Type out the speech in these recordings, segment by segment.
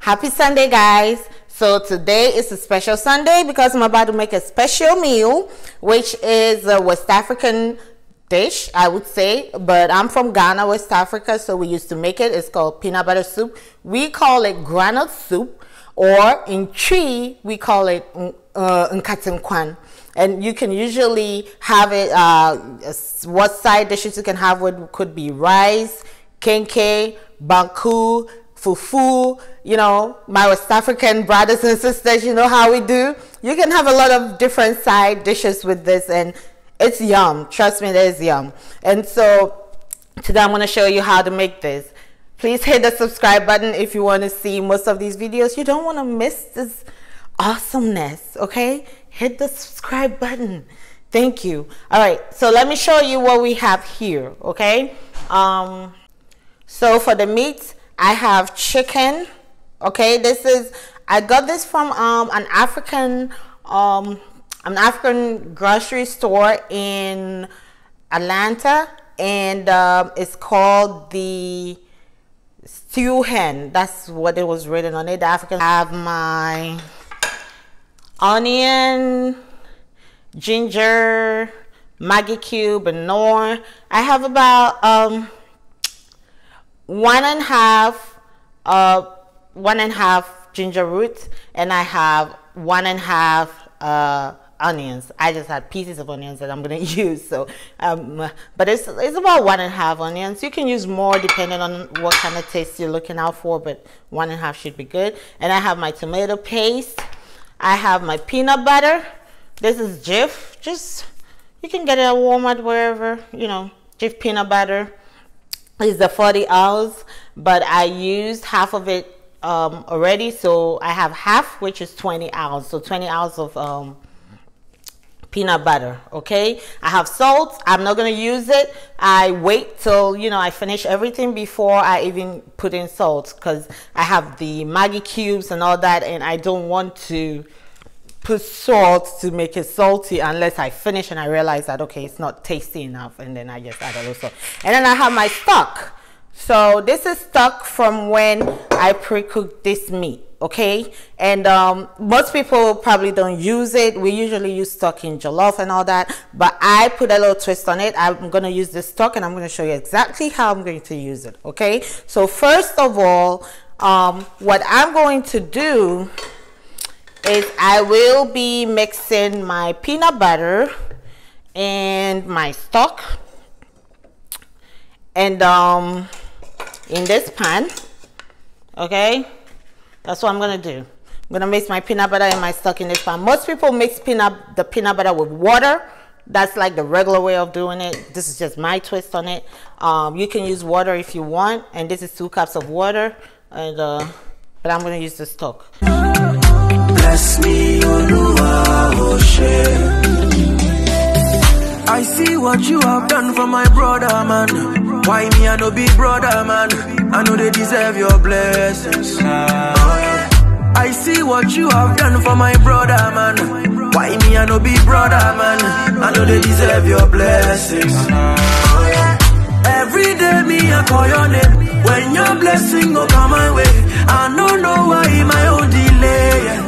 Happy Sunday, guys. So today is a special Sunday because I'm about to make a special meal, which is a West African dish, I would say, but I'm from Ghana, West Africa, so we used to make it. It's called peanut butter soup. We call it granite soup, or in Chi we call it nkatinkwan. And you can usually have it, what side dishes you can have with could be rice, kenke, banku, fufu. You know, my West African brothers and sisters, you know how we do. You can have a lot of different side dishes with this, and it's yum. Trust me, it is yum. And so today I'm going to show you how to make this. Please hit the subscribe button if you want to see most of these videos. You don't want to miss this awesomeness, okay? Hit the subscribe button. Thank you. All right, so let me show you what we have here, okay? So for the meat, I have chicken. Okay, I got this from an African grocery store in Atlanta, and it's called the stew hen. That's what it was written on it. The African. I have my onion, ginger, maggi cube, and knorr. I have about 1.5 ginger root, and I have 1.5 onions. I just had pieces of onions that I'm gonna use, so but it's about 1.5 onions. You can use more depending on what kind of taste you're looking out for, but 1.5 should be good. And I have my tomato paste. I have my peanut butter. This is Jif. Just, you can get it at Walmart, wherever, you know. Jif peanut butter is the 40 ounce, but I used half of it already, so I have half, which is 20 ounce. So 20 ounce of peanut butter. Okay, I have salt. I'm not going to use it. I wait till, you know, I finish everything before I even put in salt, because I have the maggi cubes and all that, and I don't want to put salt to make it salty unless I finish and I realize that, okay, it's not tasty enough, and then I just add a little salt. And then I have my stock. So this is stock from when I pre-cooked this meat, okay? And most people probably don't use it. We usually use stock in jollof and all that, but I put a little twist on it. I'm going to use this stock, and I'm going to show you exactly how I'm going to use it, okay? So first of all, what I'm going to do is I will be mixing my peanut butter and my stock, and in this pan, okay? That's what I'm gonna do. I'm gonna mix my peanut butter and my stock in this pan. Most people mix the peanut butter with water. That's like the regular way of doing it. This is just my twist on it. You can use water if you want, and this is 2 cups of water, and but I'm gonna use the stock. Bless me, Oluwa, I see what you have done for my brother, man. Why me, I no be brother, man? I know they deserve your blessings. I see what you have done for my brother, man. Why me, I no be brother, man? I know they deserve your blessings. Every day me, I call your name. When your blessing go come my way, I don't know why my own delay.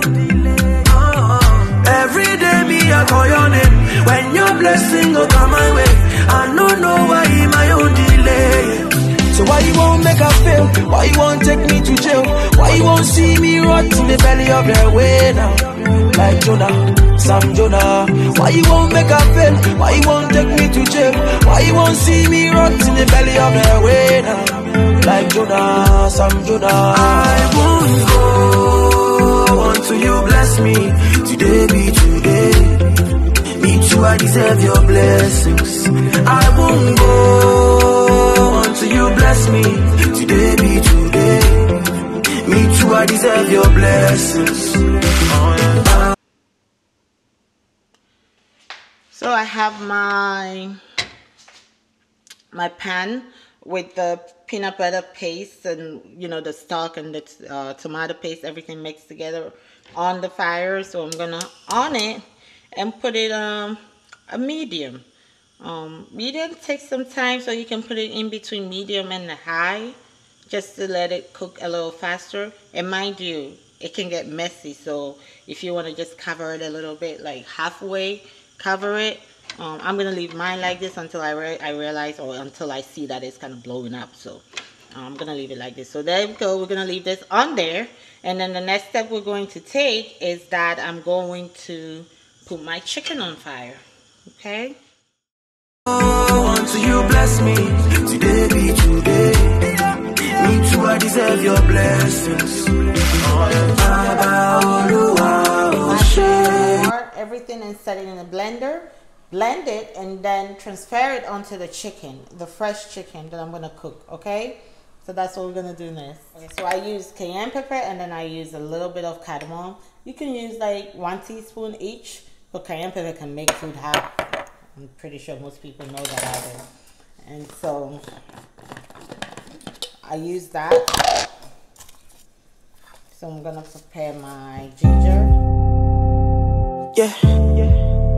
Every day me, I call your name. When your blessing go come my way, I don't know why my own delay. So why you won't make a fail? Why you won't take me to jail? Why you won't see me rot in the belly of the way now? Like Jonah, Sam Jonah. Why you won't make a fail? Why you won't take me to jail? Why you won't see me rot in the belly of the way now? Like Jonah, Sam Jonah. I won't go until you bless me. Today be today. Me too, I deserve your blessings. I won't go until you bless me. Today be today. Me too, I deserve your blessings. So I have my pan with the peanut butter paste and, you know, the stock and the tomato paste, everything mixed together on the fire. So I'm gonna on it and put it a medium. Medium takes some time, so you can put it in between medium and the high. just to let it cook a little faster. And mind you, it can get messy, so if you want to just cover it a little bit, like halfway cover it. I'm gonna leave mine like this until I realize, or until I see that it's kind of blowing up. So I'm gonna leave it like this. So there we go. We're gonna leave this on there, and then the next step we're going to take is that I'm going to put my chicken on fire. Okay. Oh, until you bless me, today be today. Me too, I deserve your blessings. Everything and set it in a blender, blend it, and then transfer it onto the chicken, the fresh chicken that I'm gonna cook. Okay, so that's what we're gonna do next. Okay, so I use cayenne pepper, and then I use a little bit of cardamom. You can use like 1 teaspoon each, but cayenne pepper can make food hot. I'm pretty sure most people know that out there. And so I use that. So I'm gonna prepare my ginger. Yeah, yeah,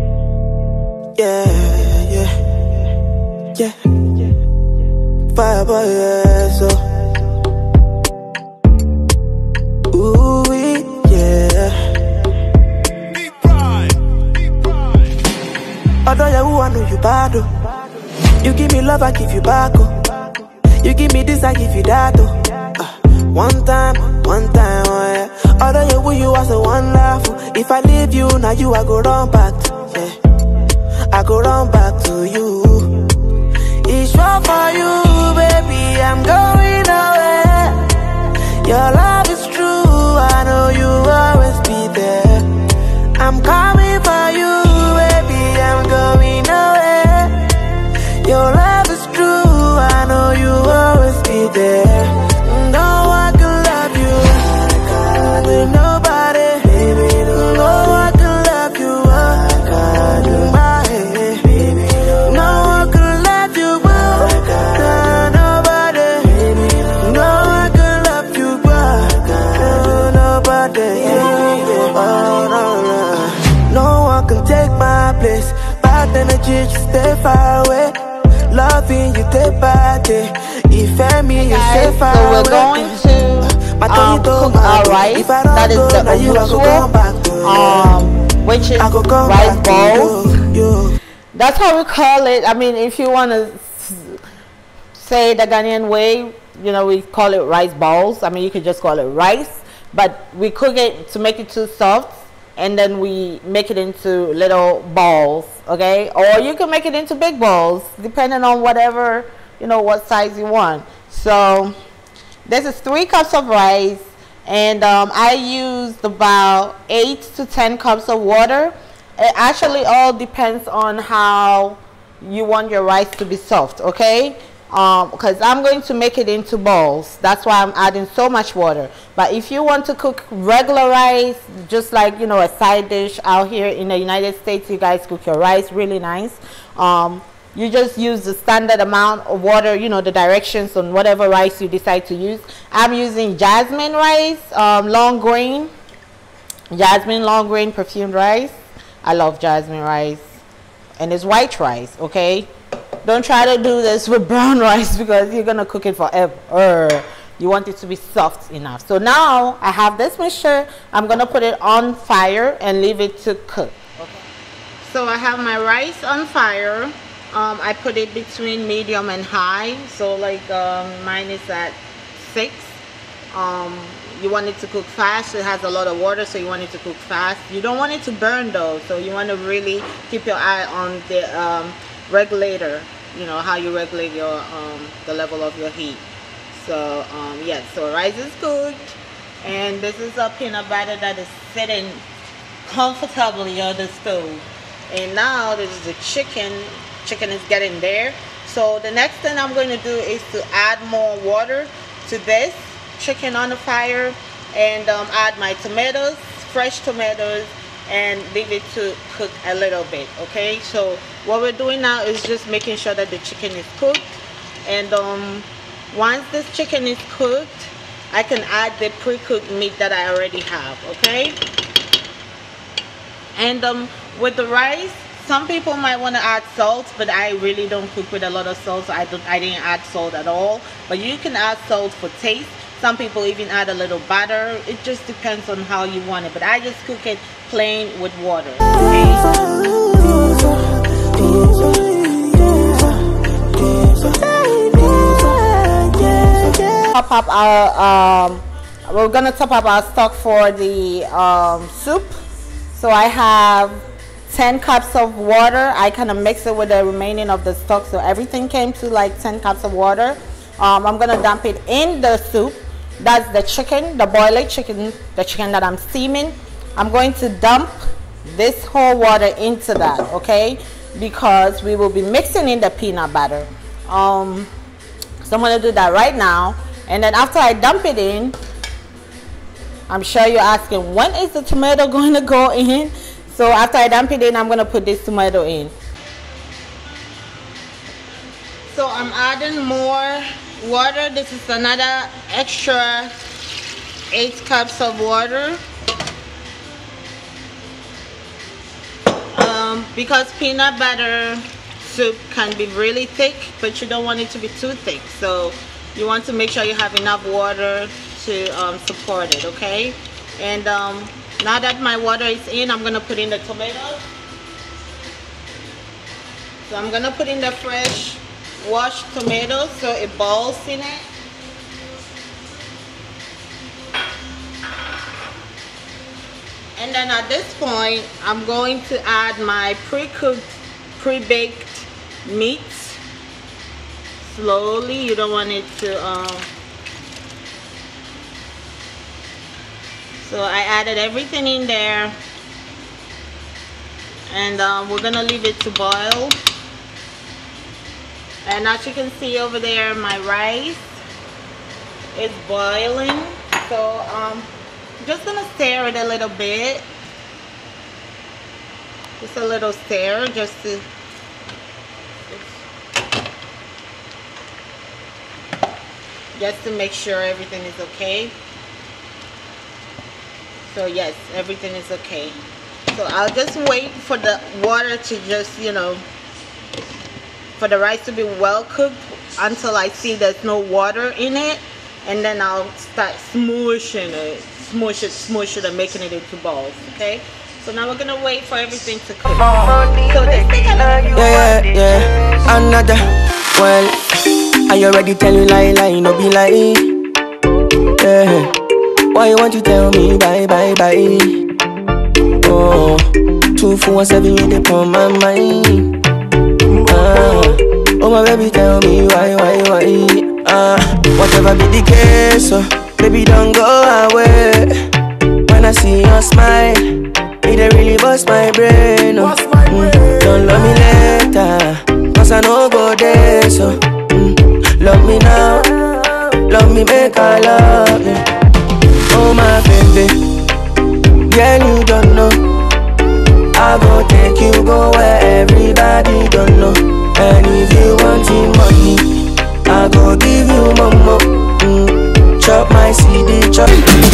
yeah, yeah. Fire boy, yeah, so. Ooh, yeah. Although I know you bad, oh. You give me love, I give you back, oh. You give me this, I give you that, oh. One time, oh yeah. Although you are so wonderful. If I leave you, now you I go run back to, yeah. I go run back to you. It's wrong for you, baby, I'm going away. Your love is true, I know you always be there. I'm coming for you, baby, I'm going away. Your love is true, I know you always be there. No one can love you with nobody, baby. No one can love you with nobody. No one can love you with nobody. No one can love you with nobody. No one can take my place. Bad energy, just stay far away. Loving you day by day. If me, you stay far so away. We're going to cook our rice. That is the usual, which is rice balls. That's how we call it. I mean, if you want to say the Ghanaian way, you know, we call it rice balls. I mean, you could just call it rice, but we cook it to make it too soft, and then we make it into little balls, okay? Or you can make it into big balls, depending on whatever, you know, what size you want. So this is 3 cups of rice, and I used about 8 to 10 cups of water. It actually all depends on how you want your rice to be soft, okay? Because I'm going to make it into balls. That's why I'm adding so much water. But if you want to cook regular rice, just like, you know, a side dish out here in the United States, you guys cook your rice really nice. You just use the standard amount of water, you know, the directions on whatever rice you decide to use. I'm using Jasmine rice, long grain. Jasmine long grain perfumed rice. I love Jasmine rice. And it's white rice, okay? Don't try to do this with brown rice because you're going to cook it forever. You want it to be soft enough. So now I have this mixture. I'm going to put it on fire and leave it to cook. Okay. So I have my rice on fire. I put it between medium and high. So like mine is at 6. You want it to cook fast. It has a lot of water, so you want it to cook fast. You don't want it to burn though. So you want to really keep your eye on the regulator, you know, how you regulate your the level of your heat. So yes, so rice is cooked, and this is a peanut butter that is sitting comfortably on the stove. And now this is the chicken is getting there. So the next thing I'm going to do is to add more water to this chicken on the fire, and add my tomatoes, fresh tomatoes, and leave it to cook a little bit. Okay, so what we're doing now is just making sure that the chicken is cooked, and once this chicken is cooked, I can add the pre-cooked meat that I already have. Okay, and with the rice, some people might want to add salt, but I really don't cook with a lot of salt, so I didn't add salt at all. But you can add salt for taste. Some people even add a little butter. It just depends on how you want it, but I just cook it plain with water. Okay? Top up our we're gonna top up our stock for the soup. So I have 10 cups of water. I kind of mix it with the remaining of the stock, so everything came to like 10 cups of water. I'm gonna dump it in the soup. That's the chicken, the boiled chicken, the chicken that I'm steaming. I'm going to dump this whole water into that, okay? Because we will be mixing in the peanut butter. So I'm gonna do that right now. And then after I dump it in, I'm sure you're asking, when is the tomato going to go in? So after I dump it in, I'm gonna put this tomato in. So I'm adding more water. This is another extra 8 cups of water. Because peanut butter soup can be really thick, but you don't want it to be too thick. So you want to make sure you have enough water to support it, okay? And now that my water is in, I'm gonna put in the tomatoes. So I'm gonna put in the fresh washed tomatoes so it balls in it. And then at this point, I'm going to add my pre-cooked, pre-baked meats. Slowly, you don't want it to so I added everything in there, and we're gonna leave it to boil. And as you can see over there, my rice is boiling. So I'm just gonna stir it a little bit, just a little stir, just to make sure everything is okay. So yes, everything is okay. So I'll just wait for the water to just, you know, for the rice to be well cooked until I see there's no water in it, and then I'll start smooshing it, smush it and making it into balls. Okay, so now we're gonna wait for everything to cook. So this thing yeah, another. Well, I already tell you lie, no be lie. Yeah. Why you want to tell me bye? Oh, 247 you dey on my mind. Oh my baby, tell me why? Whatever be the case, baby don't go away. When I see your smile, it really bust my brain. Don't love me later, cause I know go there. So love me now, love me make I love you. Oh my baby, girl you don't know, I go take you go where everybody don't know. And if you wanting money, I go give you mama. Chop my CD, chop.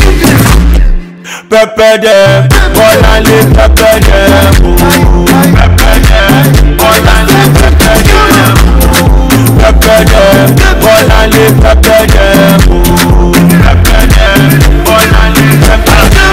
Pepper them, all I live pepper them. Pepper them, all I live pepper them. Pepper them, all I live pepper them. Pepper them, all I live pepper them.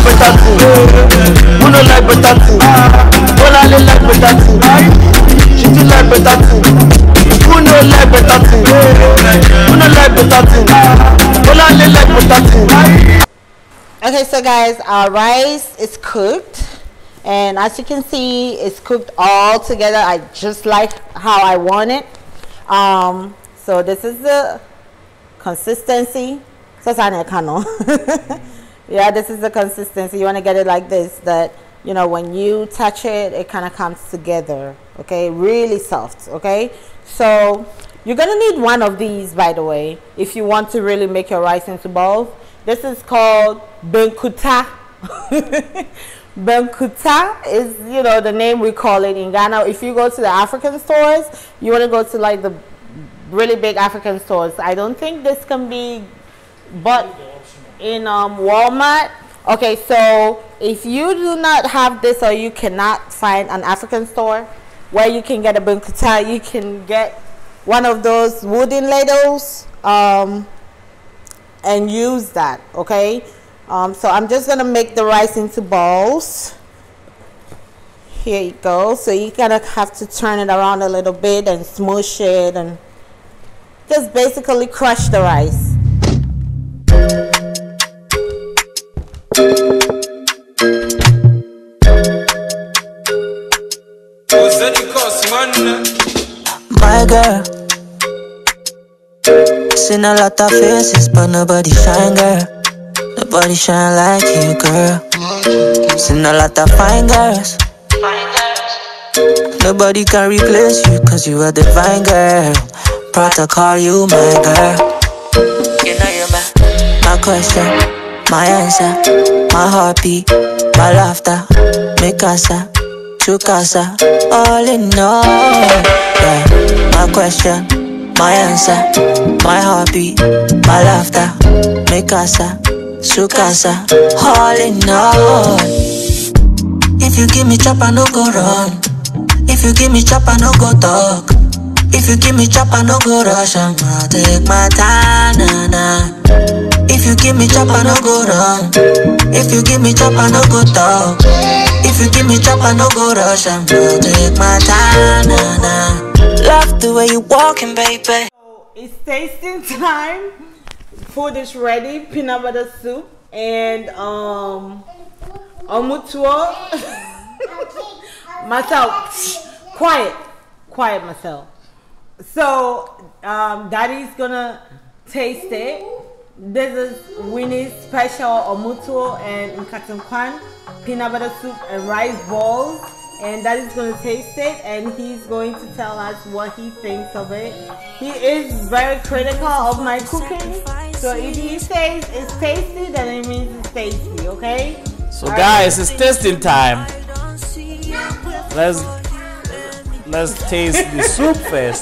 Who no like better food? All I live like better food. She do like better food. Who no like better food? Who no like better food? All I live like better food. Okay, so guys, our rice is cooked, and as you can see, it's cooked all together. I just like how I want it. So this is the consistency. Yeah, this is the consistency. You want to get it like this, that you know when you touch it, it kind of comes together. Okay, really soft. Okay, so you're gonna need one of these, by the way, if you want to really make your rice into balls. This is called benkuta. Benkuta is, you know, the name we call it in Ghana. If you go to the African stores, you want to go to like the really big African stores. I don't think this can be bought in Walmart Okay, so if you do not have this or you cannot find an African store where you can get a bunkuta, you can get one of those wooden ladles and use that, okay? So I'm just gonna make the rice into balls. Here you go. So you kind of have to turn it around a little bit and smush it and just basically crush the rice. My girl, seen a lot of faces, but nobody shine, girl. Nobody shine like you, girl. Seen a lot of fine girls. Nobody can replace you, cause you are divine, girl. Proud to call you my girl. You know you're my question, my answer, my heartbeat, my laughter, mi casa, tu casa, all in all. Yeah, my question, my answer, my heartbeat, my laughter, mi casa, su casa, all in all. If you give me chop, I no go run. If you give me chop, I no go talk. If you give me chop, I no go rush. I'ma take my time, nah, nah. If you give me chop, I no go run. If you give me chop, I no go talk. If you give me chop, I no go rush. I'ma take my time, nah, nah. Love the way you walking, baby. So it's tasting time. Food is ready. Peanut butter soup and omutuo. Myself, quiet, myself. So Daddy's gonna taste it. This is Winnie's special omutuo and nkatankwan peanut butter soup and rice balls, and Daddy's gonna taste it and he's going to tell us what he thinks of it. He is very critical of my cooking, so if he says it's tasty, then it means it's tasty, okay? So guys, it's tasting time. Let's taste the soup first.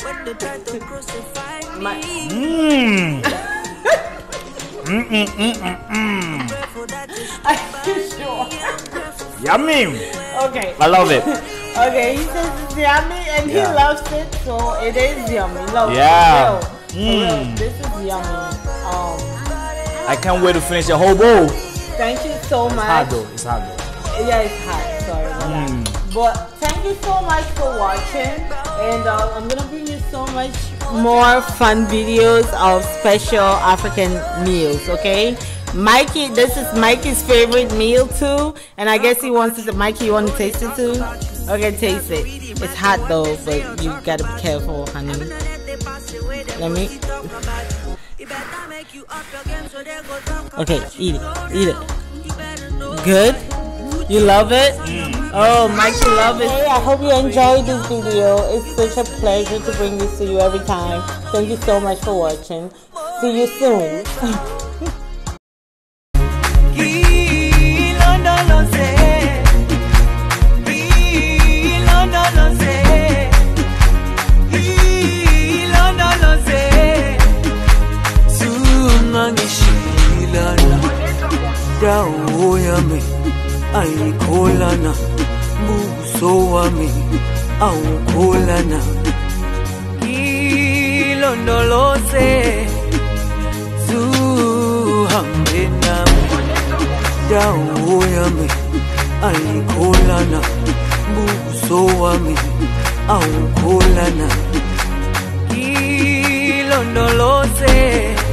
Are you sure? Yummy. Okay. I love it. Okay, he says it's yummy and he loves it, so it is yummy. Love Yeah. it. For real. This is yummy. I can't wait to finish the whole bowl. Thank you so much. It's hard though. It's hard though. Yeah, it's hot. Sorry about that. But thank you so much for watching, and I'm gonna bring you so much more fun videos of special African meals. Okay, Mikey, this is Mikey's favorite meal too, and I guess he wants to. Mikey, you want to taste it too? Okay, taste it. It's hot though, but you gotta be careful, honey. Let me. Okay, eat it. Eat it. Good. You love it? Oh, Mike, you love it. Hey, I hope you enjoyed this video. It's such a pleasure to bring this to you every time. Thank you so much for watching. See you soon. Ay kolana, buso wami, au kolana. Ilondolose, zuhambena, dawo yami. Ay kolana, buso wami, au kolana. Ilondolose.